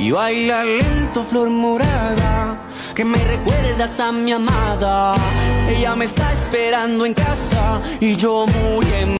y baila lento, flor morada, que me recuerdas a mi amada. Ella me está esperando en casa y yo muy